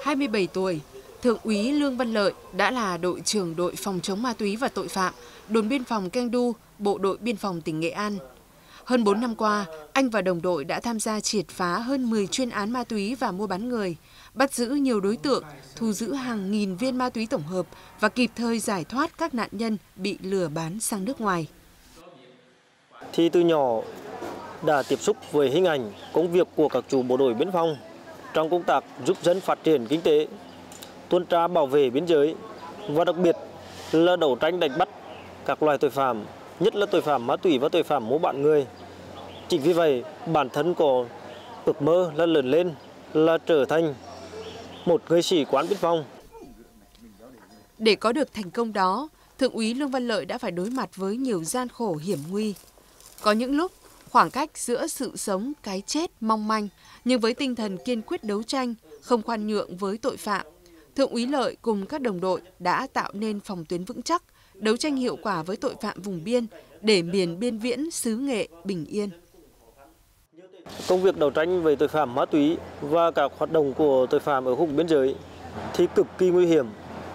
27 tuổi, Thượng úy Lương Văn Lợi đã là đội trưởng đội phòng chống ma túy và tội phạm, đồn biên phòng Keng Du, Bộ đội Biên phòng tỉnh Nghệ An. Hơn 4 năm qua, anh và đồng đội đã tham gia triệt phá hơn 10 chuyên án ma túy và mua bán người, bắt giữ nhiều đối tượng, thu giữ hàng nghìn viên ma túy tổng hợp và kịp thời giải thoát các nạn nhân bị lừa bán sang nước ngoài. Thì từ nhỏ đã tiếp xúc với hình ảnh công việc của các chủ bộ đội biên phòng trong công tác giúp dân phát triển kinh tế, tuần tra bảo vệ biên giới và đặc biệt là đấu tranh đánh bắt các loài tội phạm, nhất là tội phạm ma túy và tội phạm mua bán người. Chính vì vậy, bản thân có ước mơ là lớn lên là trở thành một người sĩ quan biên phòng. Để có được thành công đó, Thượng úy Lương Văn Lợi đã phải đối mặt với nhiều gian khổ hiểm nguy. Có những lúc, khoảng cách giữa sự sống, cái chết mong manh, nhưng với tinh thần kiên quyết đấu tranh, không khoan nhượng với tội phạm, Thượng úy Lợi cùng các đồng đội đã tạo nên phòng tuyến vững chắc, đấu tranh hiệu quả với tội phạm vùng biên để miền biên viễn xứ Nghệ bình yên. Công việc đấu tranh với tội phạm ma túy và các hoạt động của tội phạm ở khu vực biên giới thì cực kỳ nguy hiểm.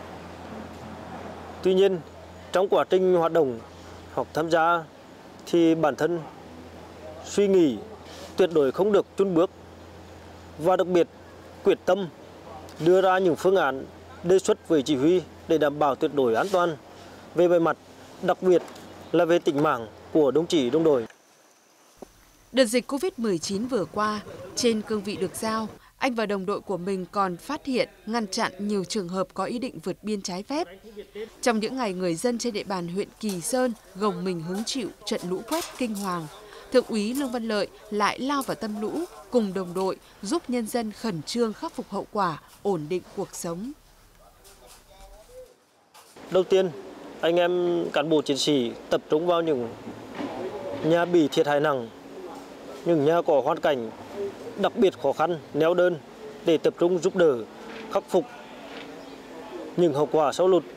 Tuy nhiên, trong quá trình hoạt động hoặc tham gia thì bản thân suy nghĩ tuyệt đối không được chùn bước và đặc biệt quyết tâm đưa ra những phương án đề xuất với chỉ huy để đảm bảo tuyệt đối an toàn về bề mặt, đặc biệt là về tính mạng của đồng chí đồng đội. Đợt dịch Covid-19 vừa qua, trên cương vị được giao, anh và đồng đội của mình còn phát hiện, ngăn chặn nhiều trường hợp có ý định vượt biên trái phép. Trong những ngày người dân trên địa bàn huyện Kỳ Sơn gồng mình hứng chịu trận lũ quét kinh hoàng, Thượng úy Lương Văn Lợi lại lao vào tâm lũ cùng đồng đội giúp nhân dân khẩn trương khắc phục hậu quả, ổn định cuộc sống. Đầu tiên, anh em cán bộ chiến sĩ tập trung vào những nhà bị thiệt hại nặng, những nhà có hoàn cảnh đặc biệt khó khăn, neo đơn để tập trung giúp đỡ, khắc phục những hậu quả sau lụt.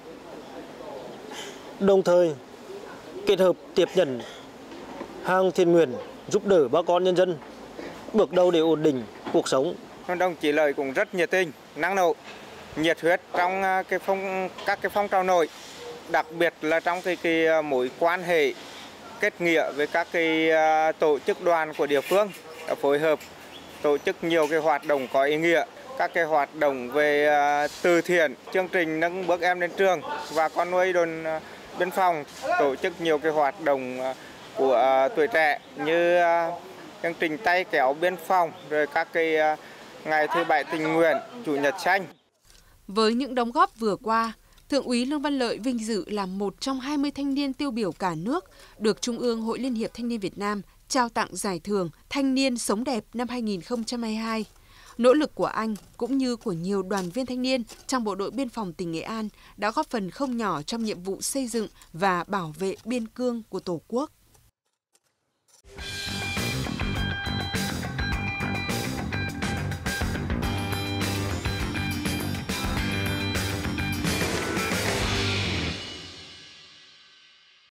Đồng thời, kết hợp tiếp nhận hàng thiện nguyện giúp đỡ bà con nhân dân bước đầu để ổn định cuộc sống. Đồng chí Lợi cũng rất nhiệt tình, năng nổ, nhiệt huyết trong các phong trào nổi, đặc biệt là trong cái mối quan hệ kết nghĩa với các cái tổ chức đoàn của địa phương, đã phối hợp tổ chức nhiều cái hoạt động có ý nghĩa, các cái hoạt động về từ thiện, chương trình nâng bước em đến trường và con nuôi đồn biên phòng, tổ chức nhiều cái hoạt động của tuổi trẻ như chương trình tay kéo biên phòng, rồi các cái ngày thứ bảy tình nguyện, chủ nhật xanh. Với những đóng góp vừa qua, Thượng úy Lương Văn Lợi vinh dự là một trong 20 thanh niên tiêu biểu cả nước được Trung ương Hội Liên hiệp Thanh niên Việt Nam trao tặng giải thưởng Thanh niên sống đẹp năm 2022. Nỗ lực của anh cũng như của nhiều đoàn viên thanh niên trong Bộ đội Biên phòng tỉnh Nghệ An đã góp phần không nhỏ trong nhiệm vụ xây dựng và bảo vệ biên cương của Tổ quốc.